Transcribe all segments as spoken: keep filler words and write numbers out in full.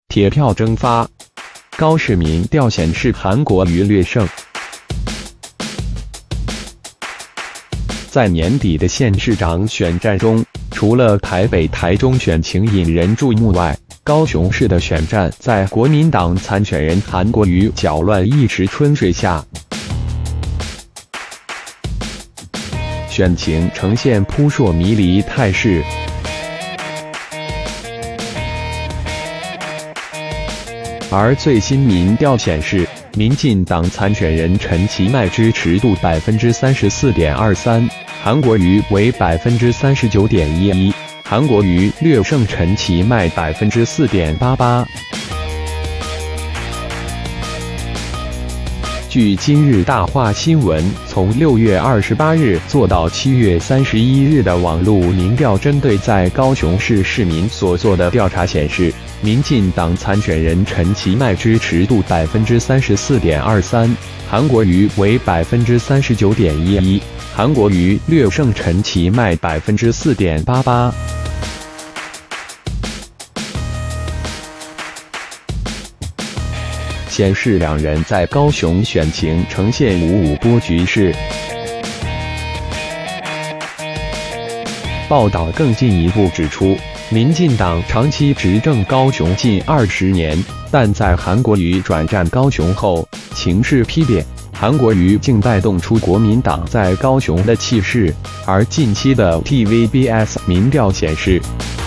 铁票蒸发。高市民调显示韩国瑜略胜。在年底的县市长选战中，除了台北、台中选情引人注目外，高雄市的选战在国民党参选人韩国瑜搅乱一池春水下，选情呈现扑朔迷离态势。而最新民调显示，民进党参选人陈其迈支持度百分之三十四点二三，韩国瑜为百分之三十九点一一，韩国瑜略胜陈其迈百分之四点八八。据今日大话新闻从六月二十八日做到七月三十一日的网络民调，针对在高雄市市民所做的调查显示，民进党参选人陈其迈支持度百分之三十四点二三，韩国瑜为百分之三十九点一一，韩国瑜略胜陈其迈百分之四点八八。显示两人在高雄选情呈现五五波局势。报道更进一步指出，民进党长期执政高雄近二十年，但在韩国瑜转战高雄后，情势丕变，韩国瑜竟带动出国民党在高雄的气势。而近期的 T V B S 民调显示，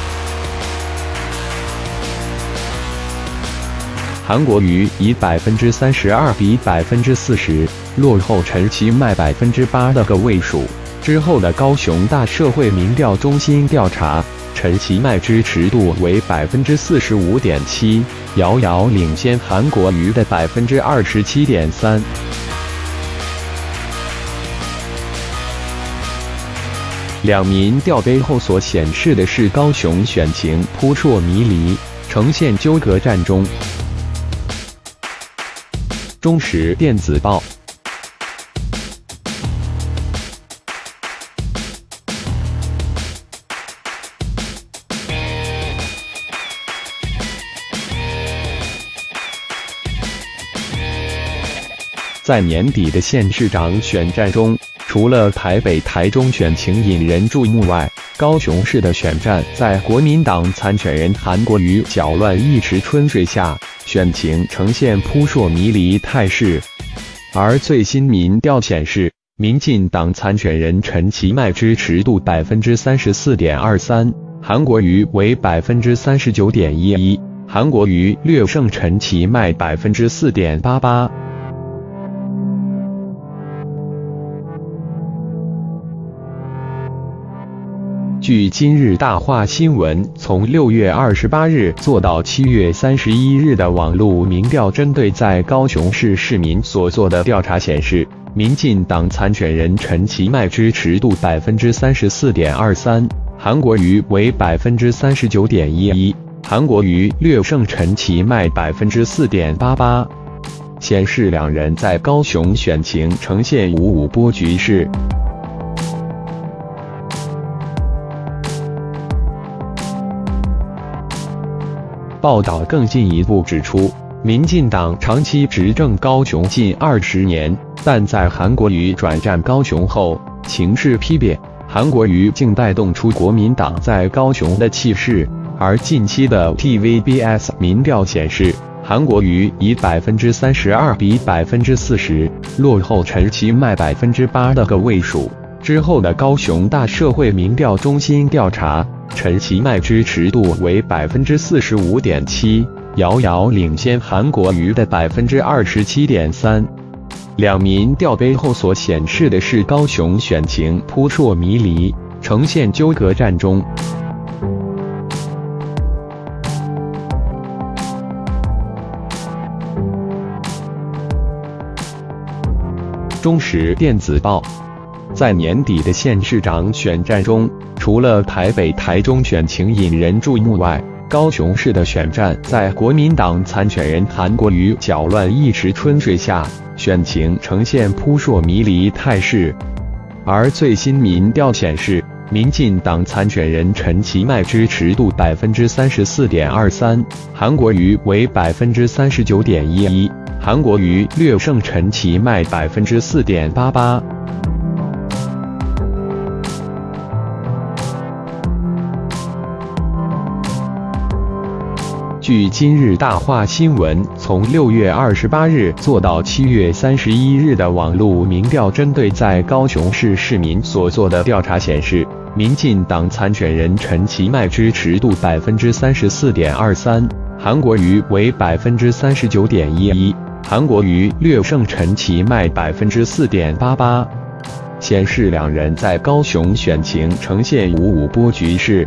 韩国瑜以百分之三十二比百分之四十落后陈其迈百分之八的个位数。之后的高雄大社会民调中心调查，陈其迈支持度为百分之四十五点七，遥遥领先韩国瑜的百分之二十七点三。两民调背后所显示的是高雄选情扑朔迷离，呈现纠葛战中。中时电子报。在年底的县市长选战中，除了台北、台中选情引人注目外，高雄市的选战在国民党参选人韩国瑜搅乱一池春水下，选情呈现扑朔迷离态势。而最新民调显示，民进党参选人陈其迈支持度百分之三十四点二三，韩国瑜为百分之三十九点一一，韩国瑜略胜陈其迈百分之四点八八。据今日大话新闻从六月二十八日做到七月三十一日的网络民调，针对在高雄市市民所做的调查显示，民进党参选人陈其迈支持度百分之三十四点二三，韩国瑜为百分之三十九点一一，韩国瑜略胜陈其迈百分之四点八八，显示两人在高雄选情呈现五五波局势。报道更进一步指出，民进党长期执政高雄近二十年，但在韩国瑜转战高雄后，情势丕变，韩国瑜竟带动出国民党在高雄的气势。而近期的 T V B S 民调显示，韩国瑜以百分之三十二比百分之四十落后陈其迈百分之八的个位数。之后的高雄大社会民调中心调查，陈其迈支持度为百分之四十五点七，遥遥领先韩国瑜的百分之二十七点三。两民调背后所显示的是高雄选情扑朔迷离，呈现纠葛战中。中时电子报。在年底的县市长选战中，除了台北、台中选情引人注目外，高雄市的选战在国民党参选人韩国瑜搅乱一池春水下，选情呈现扑朔迷离态势。而最新民调显示， 民进党参选人陈其迈支持度百分之三十四点二三，韩国瑜为百分之三十九点一一，韩国瑜略胜陈其迈百分之四点八八。据今日大话新闻从六月二十八日做到七月三十一日的网络民调，针对在高雄市市民所做的调查显示，民进党参选人陈其迈支持度百分之三十四点二三，韩国瑜为百分之三十九点一一，韩国瑜略胜陈其迈百分之四点八八，显示两人在高雄选情呈现五五波局势。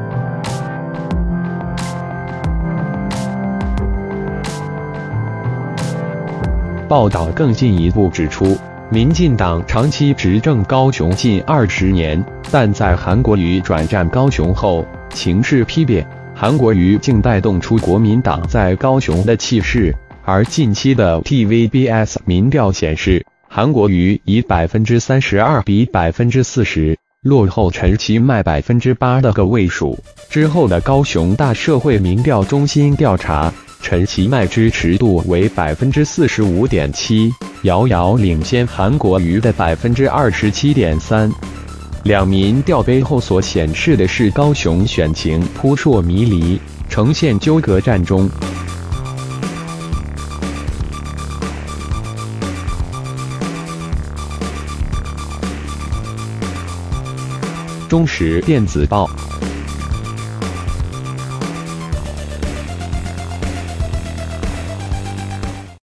报道更进一步指出，民进党长期执政高雄近二十年，但在韩国瑜转战高雄后，情势丕变，韩国瑜竟带动出国民党在高雄的气势。而近期的 T V B S 民调显示，韩国瑜以百分之三十二比百分之四十落后陈其迈百分之八的个位数。之后的高雄大社会民调中心调查，陈其迈支持度为百分之四十五点七，遥遥领先韩国瑜的百分之二十七点三。两民调背后所显示的是高雄选情扑朔迷离，呈现纠葛战中。中时电子报。